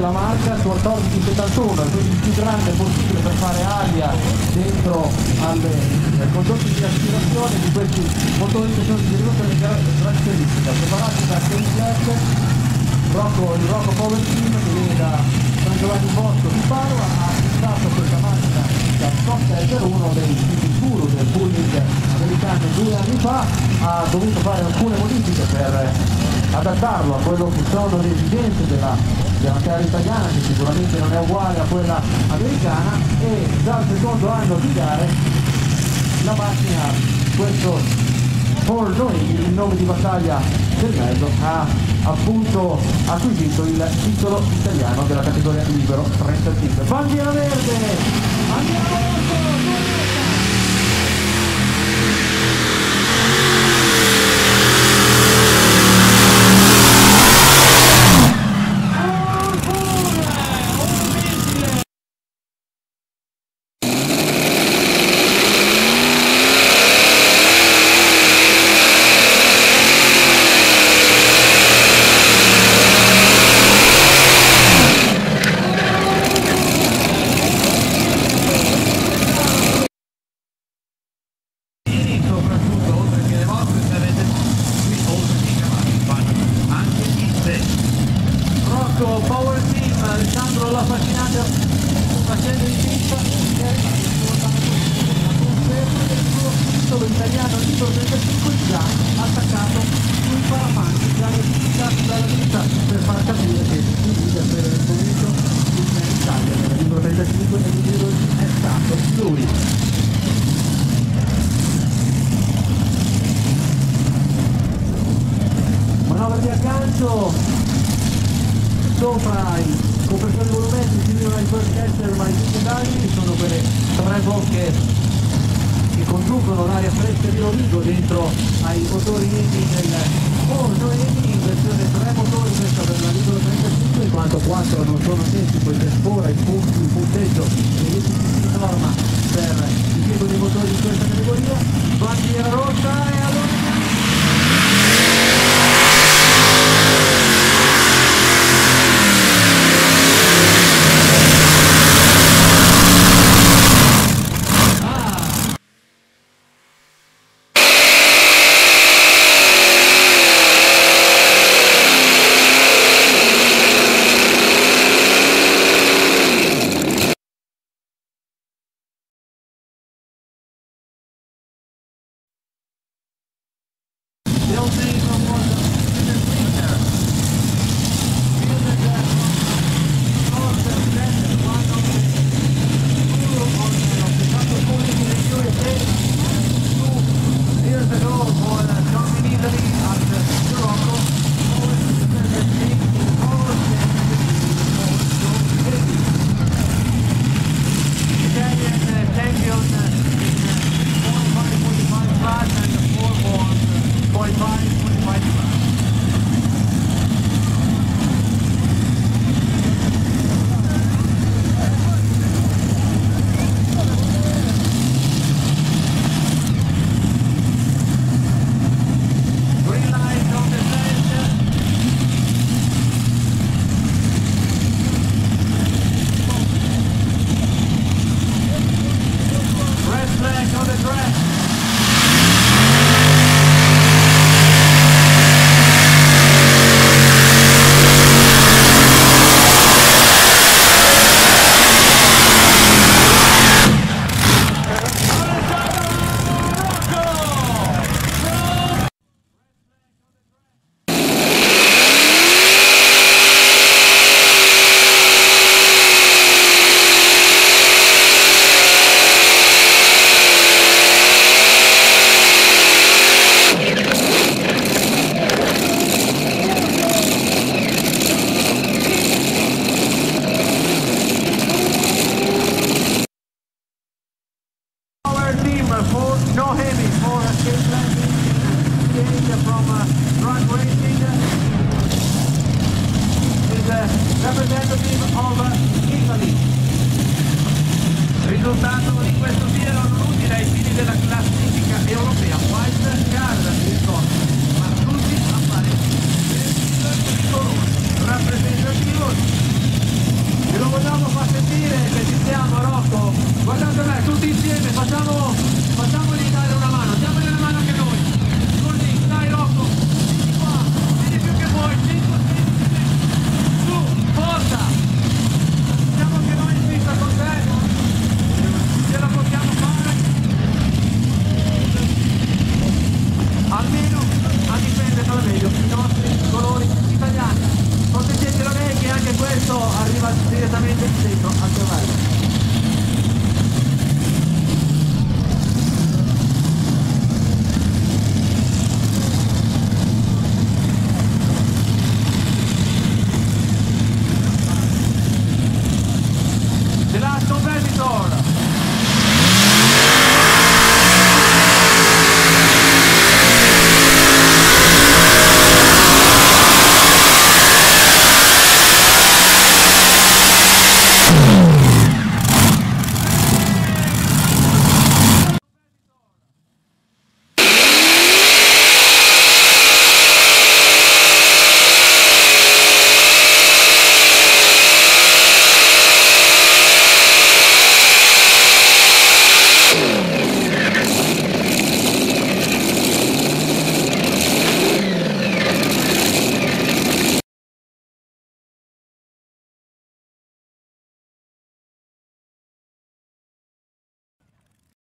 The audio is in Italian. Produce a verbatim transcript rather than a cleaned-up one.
della marca quattordici settantuno, quindi il più grande possibile per fare aria dentro alle eh, condotti di aspirazione di questi motori che sono di rivoluzione caratteristica, preparati da Kenflex, Rocco, il Rocco Power Team che viene da San Giovanni Bosco di Padova, ha acquistato questa macchina da Scott uno dei tipi guru del pooling americano due anni fa, ha dovuto fare alcune modifiche per adattarlo a quello che sono le esigenze della, della gara italiana, che sicuramente non è uguale a quella americana, e dal secondo anno di gare la macchina, questo Paul Noemi, il nome di battaglia del mezzo, ha appunto acquisito il titolo italiano della categoria libero trentacinque. Bandiera verde! Andiamo avanti! Power Team, Alessandro la fascinante facendo di pista che è la conferma del suo titolo italiano libero trentacinque già attaccato sui parafanti, già identificati dalla vita, per far capire che il leader per il momento in Italia nella libero trentacinque e il giro è stato lui. Manovra di aggancio sopra i compressori volumenti, si vedono i first catcher, ma i secondari sono quelle tre bocche che conducono l'aria fresca di Rovigo dentro ai motori Eni del Forno Eni in versione tre motori, questa per la libero trentacinque, in quanto quattro non sono attenti, poiché sfora il, punto, il punteggio degli di norma per il tipo di motori di questa categoria. Bandiera rossa e allora representative of Italy. Risultato di questo giro non utile ai fini della classifica europea, wild card ma tutti a fare il colore rappresentativo vogliamo far sentire che ci siamo, Rocco. Guardate me, tutti insieme, facciamo, facciamogli dare una mano, diamogli una mano anche noi. Così, dai Rocco, vieni qua, vieni più che vuoi, cinque, sei, su, forza. Siamo anche noi in pista con te, ce la possiamo fare. Almeno a difendere al meglio i nostri colori italiani. Proteggetelo lei che anche questo arriva direttamente in centro al cervello. The last competitor.